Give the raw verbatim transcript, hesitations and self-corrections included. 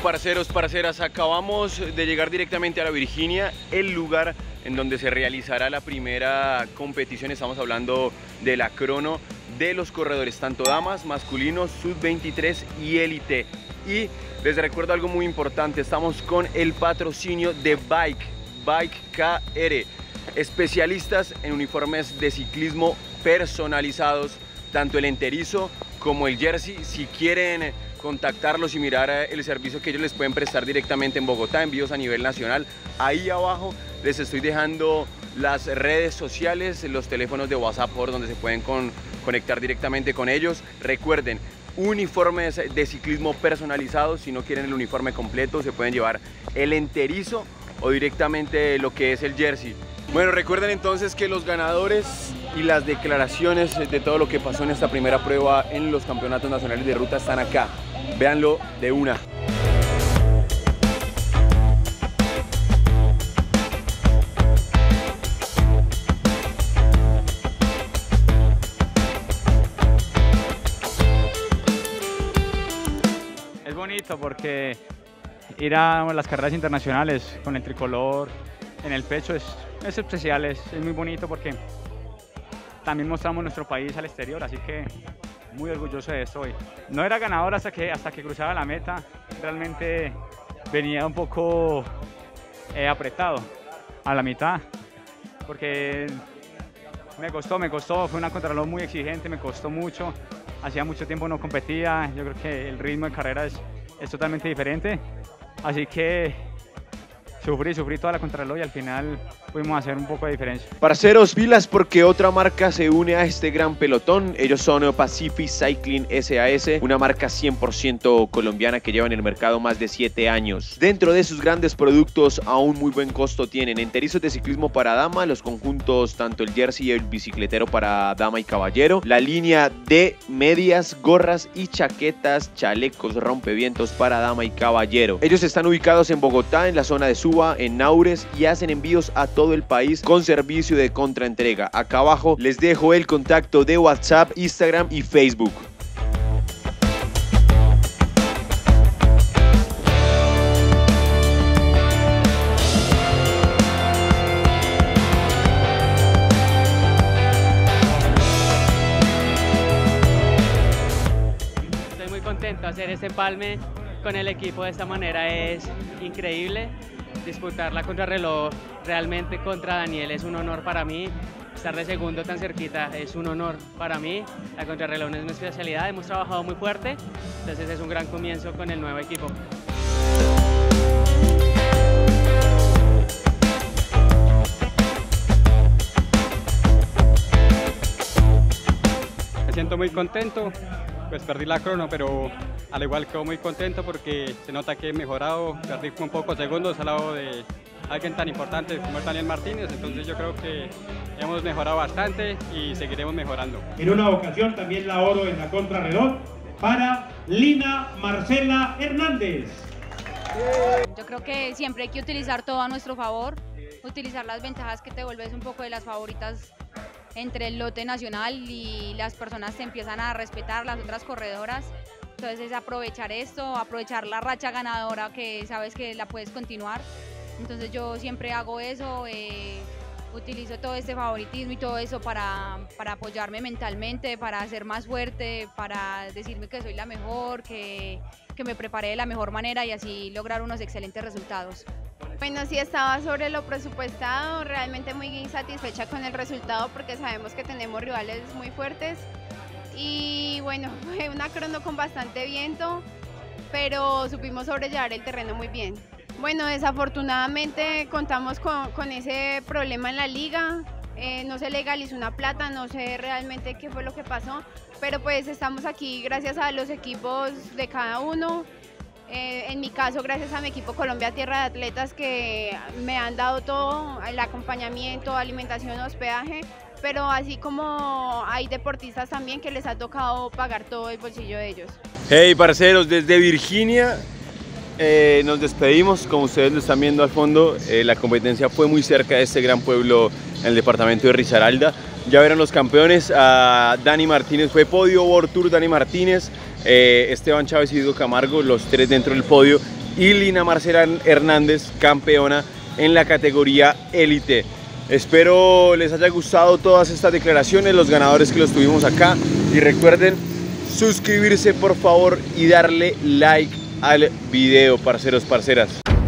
parceros, parceras, acabamos de llegar directamente a la Virginia, el lugar en donde se realizará la primera competición. Estamos hablando de la crono de los corredores, tanto damas, masculinos, sub veintitrés y élite. Y les recuerdo algo muy importante, estamos con el patrocinio de Bike, Bike K R, especialistas en uniformes de ciclismo personalizados, tanto el enterizo como el jersey. Si quieren contactarlos y mirar el servicio que ellos les pueden prestar directamente en Bogotá, envíos a nivel nacional, ahí abajo les estoy dejando las redes sociales, los teléfonos de WhatsApp por donde se pueden con, conectar directamente con ellos. Recuerden, uniformes de ciclismo personalizados. Si no quieren el uniforme completo, se pueden llevar el enterizo o directamente lo que es el jersey. Bueno, recuerden entonces que los ganadores y las declaraciones de todo lo que pasó en esta primera prueba en los campeonatos nacionales de ruta están acá. Véanlo de una. Es bonito porque ir a las carreras internacionales con el tricolor en el pecho es, es especial, es, es muy bonito porque también mostramos nuestro país al exterior, así que muy orgulloso de esto hoy. No era ganador hasta que, hasta que cruzaba la meta, realmente venía un poco eh, apretado a la mitad, porque me costó, me costó, fue una contrarreloj muy exigente, me costó mucho, hacía mucho tiempo no competía, yo creo que el ritmo de carrera es, es totalmente diferente, así que Sufrí, sufrí toda la contrarreloj y al final pudimos hacer un poco de diferencia. Parceros, pilas porque otra marca se une a este gran pelotón. Ellos son Pacific Cycling S A S, una marca cien por ciento colombiana que lleva en el mercado más de siete años. Dentro de sus grandes productos a un muy buen costo tienen enterizos de ciclismo para dama, los conjuntos tanto el jersey y el bicicletero para dama y caballero, la línea de medias, gorras y chaquetas, chalecos, rompevientos para dama y caballero. Ellos están ubicados en Bogotá, en la zona de Suba, en Naures, y hacen envíos a todo el país con servicio de contraentrega. Acá abajo les dejo el contacto de WhatsApp, Instagram y Facebook. Estoy muy contento. Hacer este empalme con el equipo de esta manera es increíble. Disputar la contrarreloj realmente contra Daniel es un honor para mí. Estar de segundo tan cerquita es un honor para mí. La contrarreloj no es mi especialidad, hemos trabajado muy fuerte, entonces es un gran comienzo con el nuevo equipo. Me siento muy contento, pues perdí la crono, pero al igual quedo muy contento porque se nota que he mejorado, perdí un poco segundos al lado de alguien tan importante como Daniel Martínez, entonces yo creo que hemos mejorado bastante y seguiremos mejorando. En una ocasión también la oro en la contrarreloj para Lina Marcela Hernández. Yo creo que siempre hay que utilizar todo a nuestro favor, utilizar las ventajas que te vuelves un poco de las favoritas entre el lote nacional y las personas te empiezan a respetar, las otras corredoras. Entonces es aprovechar esto, aprovechar la racha ganadora que sabes que la puedes continuar. Entonces yo siempre hago eso, eh, utilizo todo este favoritismo y todo eso para, para apoyarme mentalmente, para ser más fuerte, para decirme que soy la mejor, que, que me preparé de la mejor manera y así lograr unos excelentes resultados. Bueno, sí estaba sobre lo presupuestado, realmente muy satisfecha con el resultado porque sabemos que tenemos rivales muy fuertes. Y bueno, fue una crono con bastante viento, pero supimos sobrellevar el terreno muy bien. Bueno, desafortunadamente contamos con, con ese problema en la liga, eh, no se legalizó una plata, no sé realmente qué fue lo que pasó, pero pues estamos aquí gracias a los equipos de cada uno. Eh, en mi caso, gracias a mi equipo Colombia Tierra de Atletas que me han dado todo, el acompañamiento, alimentación, hospedaje, pero así como hay deportistas también que les ha tocado pagar todo el bolsillo de ellos. Hey parceros, desde Virginia eh, nos despedimos, como ustedes lo están viendo al fondo, eh, la competencia fue muy cerca de este gran pueblo en el departamento de Risaralda. Ya verán los campeones, a Dani Martínez fue podio, World Tour Dani Martínez, eh, Esteban Chávez y Diego Camargo, los tres dentro del podio. y Lina Marcela Hernández, campeona en la categoría élite. Espero les haya gustado todas estas declaraciones, los ganadores que los tuvimos acá, y recuerden suscribirse por favor y darle like al video, parceros, parceras.